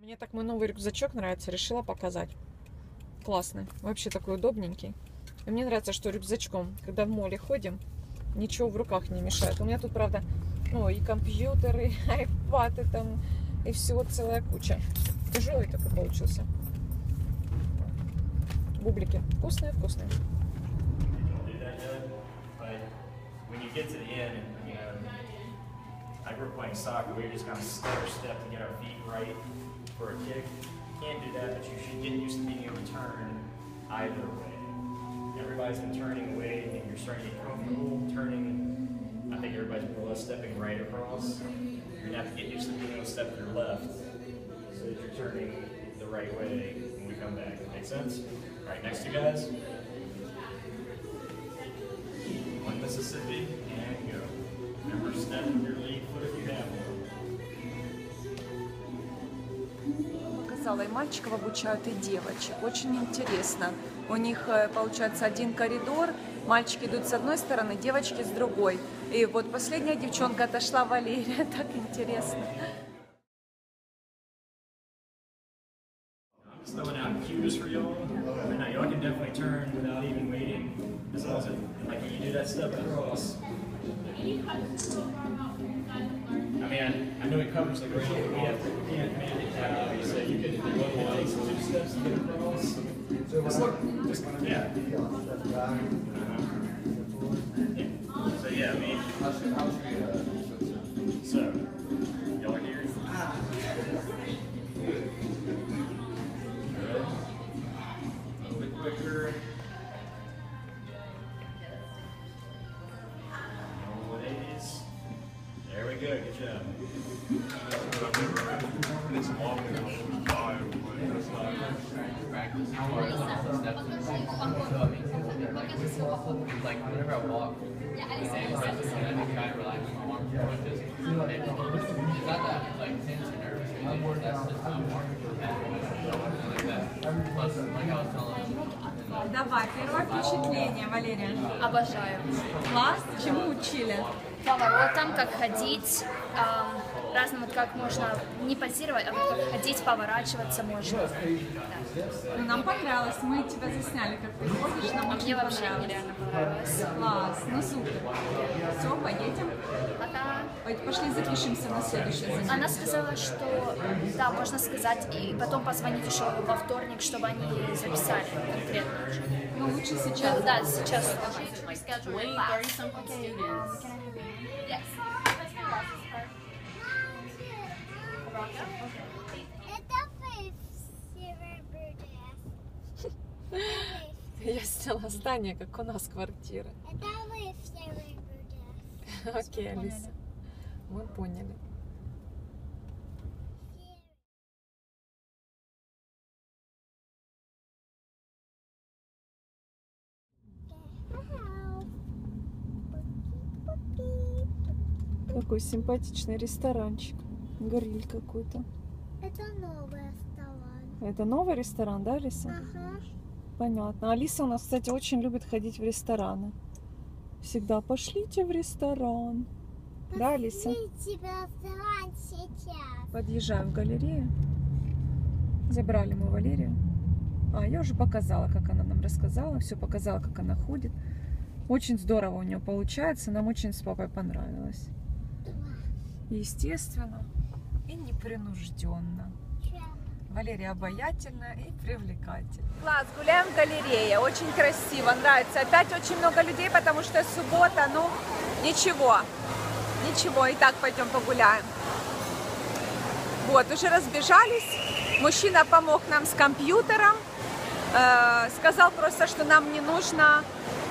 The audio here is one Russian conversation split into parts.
Мне так мой новый рюкзачок нравится, решила показать. Классный, вообще такой удобненький. И мне нравится, что рюкзачком, когда в моле ходим, ничего в руках не мешает. У меня тут, правда, ну, и компьютеры, и айпады там, и всего целая куча. Тяжелый такой получился. Бублики. Вкусные, вкусные. I grew up playing soccer. We just kind of stutter step to get our feet right for a kick. You can't do that, but you should get used to being able to turn either way. Everybody's been turning away, and you're starting to get comfortable turning. I think everybody's more or less stepping right across. You're gonna have to get used to being able to step to your left, so that you're turning the right way when we come back. Make sense? All right, next two guys. One Mississippi, and go. Remember, step with your lead foot if you have one. Показала, и мальчиков обучают, и девочек. Очень интересно. У них, получается, один коридор. Мальчики идут с одной стороны, девочки с другой. И вот последняя девчонка отошла, Валерия. Так интересно. Just throwing out cues for y'all. Right now, y'all can definitely turn without even waiting. As long as it, like when you do that step across. I mean, I know it covers the ground, but we can't manage that obviously. You could do one takes 2 steps to get across. Just yeah. So yeah, I mean, so y'all are here. Good. A little bit quicker. There we go, good job. It's long enough. Like whenever I walk, I try to relax my arms as much as it's not that like tense or nervous or anything. That's just how I'm walking like that. Plus, like I was telling Давай, первое впечатление, Валерия. Обожаю. Класс? Чему учили? Поворотом, как ходить, разным, вот как можно не позировать, а вот как ходить, поворачиваться можно. Да. Ну, нам понравилось, мы тебя засняли, как ты ходишь, нам очень Мне вообще понравилось. нереально понравилось. Класс, ну супер. Все, поедем? Пока. Пошли запишемся на следующее занятие. Она сказала, что да, можно сказать, и потом позвонить еще во вторник, чтобы они записали конкретно уже. Ну, лучше сейчас. Да, сейчас. Я сняла здание, как у нас квартира. Окей, Алиса. Мы поняли. Какой симпатичный ресторанчик. Гриль какой-то. Это новый ресторан. Это новый ресторан, да, Алиса? Ага. Понятно. Алиса у нас, кстати, очень любит ходить в рестораны. Всегда пошлите в ресторан. Да, Алиса? Пошлите в ресторан сейчас. Подъезжаем в галерею. Забрали мы Валерию. Я уже показала, как она нам рассказала. Все показала, как она ходит. Очень здорово у нее получается. Нам очень с папой понравилось. Естественно и непринужденно. Валерия обаятельная и привлекательная. Класс, гуляем в галерее, очень красиво, нравится. Опять очень много людей, потому что суббота, ну ничего, и так пойдем погуляем. Вот, уже разбежались, мужчина помог нам с компьютером, сказал просто, что нам не нужно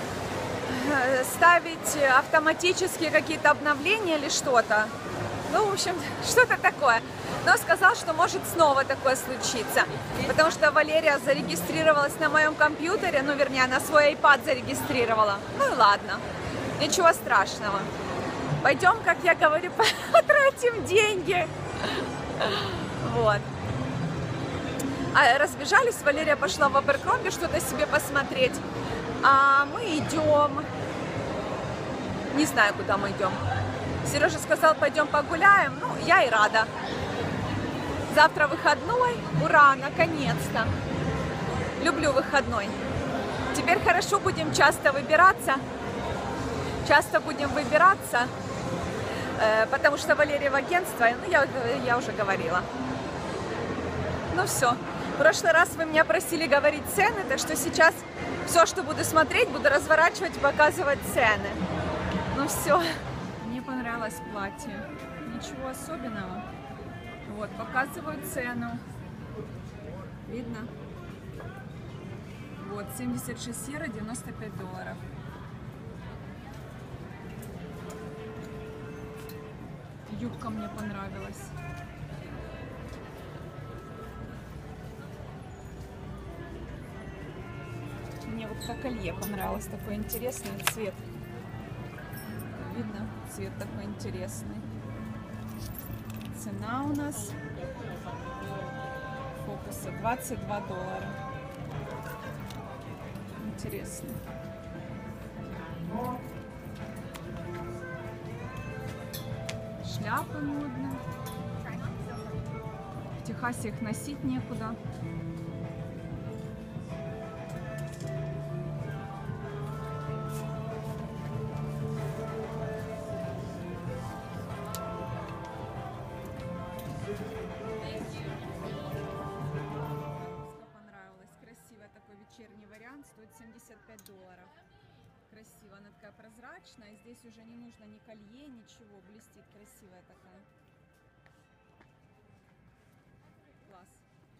ставить автоматически какие-то обновления или что-то. Ну, в общем, что-то такое. Но сказал, что может снова такое случиться. Потому что Валерия зарегистрировалась на моем компьютере, ну, вернее, она свой iPad зарегистрировала. Ну и ладно, ничего страшного. Пойдем, как я говорю, потратим деньги. Вот. Разбежались, Валерия пошла в Аберкромби что-то себе посмотреть. А мы идем, не знаю, куда мы идем. Сережа сказал, пойдем погуляем, ну, я и рада. Завтра выходной. Ура, наконец-то. Люблю выходной. Теперь хорошо будем часто выбираться. Часто будем выбираться, потому что Валерия в агентство, ну, я уже говорила. Ну все. В прошлый раз вы меня просили говорить цены, так что сейчас все, что буду смотреть, буду разворачивать и показывать цены. Ну все. Мне понравилось платье. Ничего особенного. Вот, показываю цену. Видно? Вот, 76 евро, 95 долларов. Юбка мне понравилась. Мне вот это колье понравилось, такой интересный цвет. Видно? Цвет такой интересный. Цена у нас фокуса 22 доллара. Интересно. Шляпы модные. В Техасе их носить некуда. Понравилось. Красивый такой вечерний вариант. Стоит 75 долларов. Красиво, она такая прозрачная, здесь уже не нужно ни колье, ничего, блестит, красивая такая. Класс.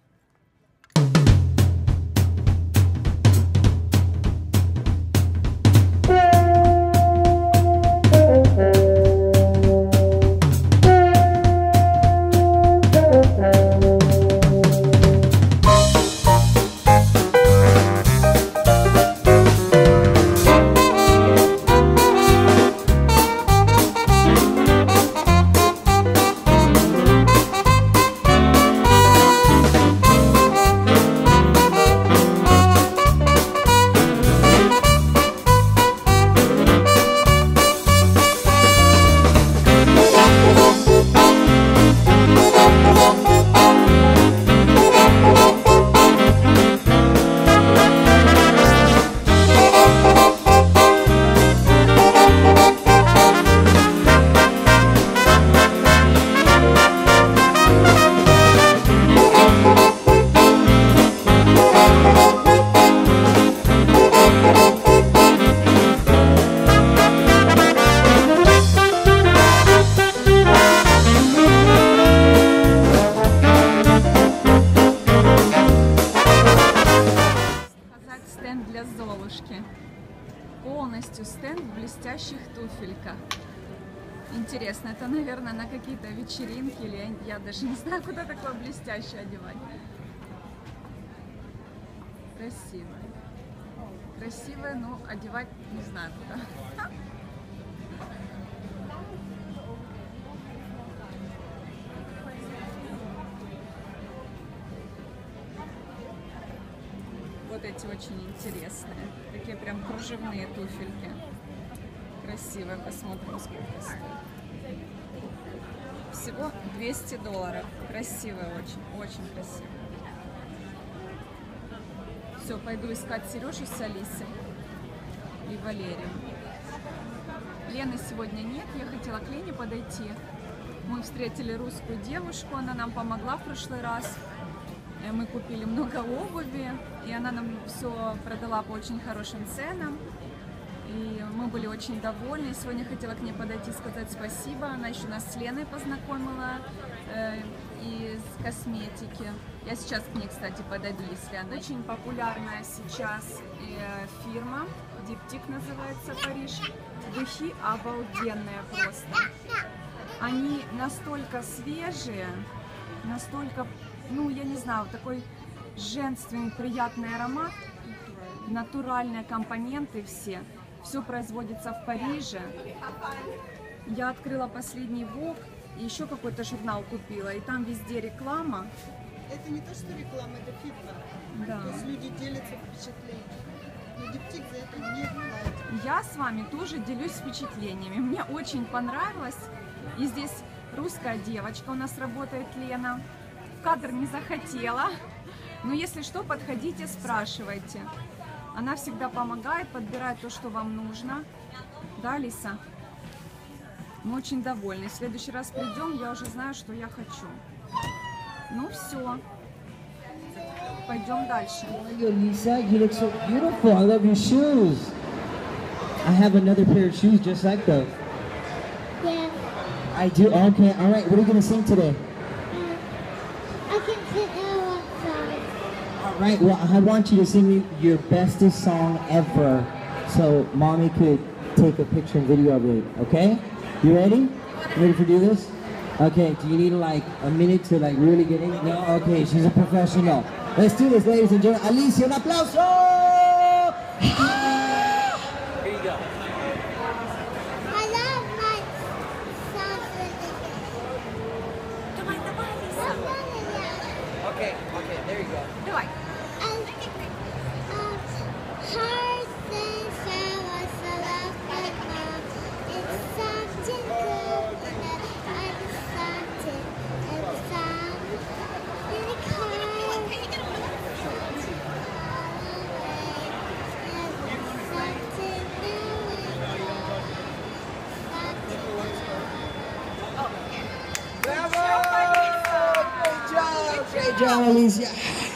Полностью стенд в блестящих туфельках. Интересно, это, наверное, на какие-то вечеринки, или я даже не знаю, куда такое блестящее одевать. Красиво. Красивое, но одевать не знаю куда. Вот эти очень интересные. Такие прям кружевные туфельки. Красивые. Посмотрим, сколько стоит. Всего 200 долларов. Красивые очень. Очень красивые. Все, пойду искать Сережу с Алисой и Валерию. Лены сегодня нет. Я хотела к Лене подойти. Мы встретили русскую девушку. Она нам помогла в прошлый раз. Мы купили много обуви, и она нам все продала по очень хорошим ценам. И мы были очень довольны. Сегодня хотела к ней подойти и сказать спасибо. Она еще нас с Леной познакомила из косметики. Я сейчас к ней, кстати, подойду, если она. Очень популярная сейчас фирма, Diptyque называется, Париж. Духи обалденные просто. Они настолько свежие, настолько, ну, я не знаю, такой женственный, приятный аромат, натуральные компоненты все. Все производится в Париже. Я открыла последний Vogue, и еще какой-то журнал купила, и там везде реклама. Это не то, что реклама, это фирма. Да. То есть люди делятся впечатлениями. Но Diptyque за это не платит. Я с вами тоже делюсь впечатлениями. Мне очень понравилось. И здесь русская девочка у нас работает, Лена. в кадр не захотела. Но если что, подходите, спрашивайте. Она всегда помогает, подбирает то, что вам нужно. Да, Лиса? Мы очень довольны. В следующий раз придем, я уже знаю, что я хочу. Ну все. Пойдем дальше. Lisa, you look so beautiful. I love your shoes. I have another pair of shoes just like those. Yeah. I do? Okay, all right. What are you going to sing today? I can sit down one side. All right, well, I want you to sing me your bestest song ever so Mommy could take a picture and video of it, okay? You ready? You ready to do this? Okay, do you need like a minute to like really get in? No? Okay, she's a professional. Let's do this, ladies and gentlemen. Alicia, un aplauso! Here you go. I love my songs really good. Okay, there you go. Давай. Heart and flowers, I love my mom. It's something good that I decided and found in the car. Great job, Alicia.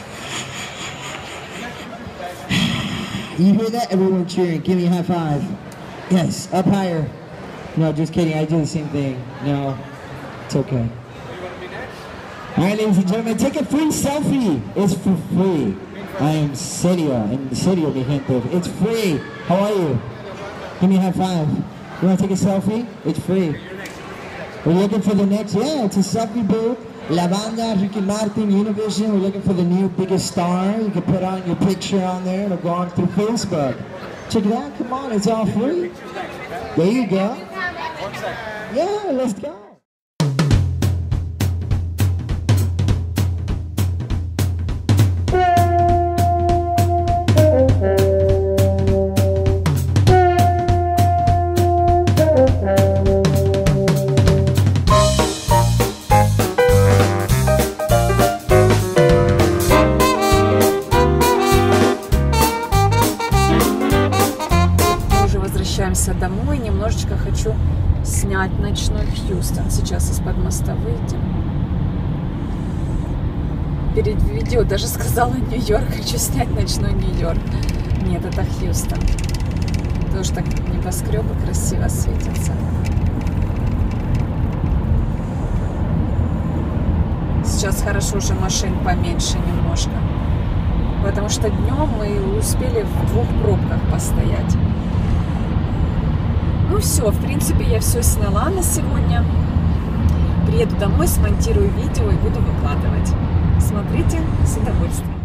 You hear that? Everyone cheering. Give me a high five. Yes, up higher. No, just kidding. I do the same thing. No, it's okay. All right, ladies and gentlemen, take a free selfie. It's for free. I am serio, en serio, mi gente. It's free. How are you? Give me a high five. You want to take a selfie? It's free. We're looking for the next, yeah, it's a selfie booth. La Banda, Ricky Martin, Univision, we're looking for the new biggest star. You can put on your picture on there, it'll go on through Facebook. Check it out, come on, it's all free. There you go. Yeah, let's go. Домой, немножечко хочу снять ночной Хьюстон. Сейчас из-под моста выйдем. Перед видео даже сказала Нью-Йорк, хочу снять ночной Нью-Йорк. Нет, это Хьюстон. Тоже так небоскребы красиво светятся. Сейчас хорошо уже машин поменьше немножко. Потому что днем мы успели в 2 пробках постоять. Ну все, в принципе, я все сняла на сегодня. Приеду домой, смонтирую видео и буду выкладывать. Смотрите с удовольствием.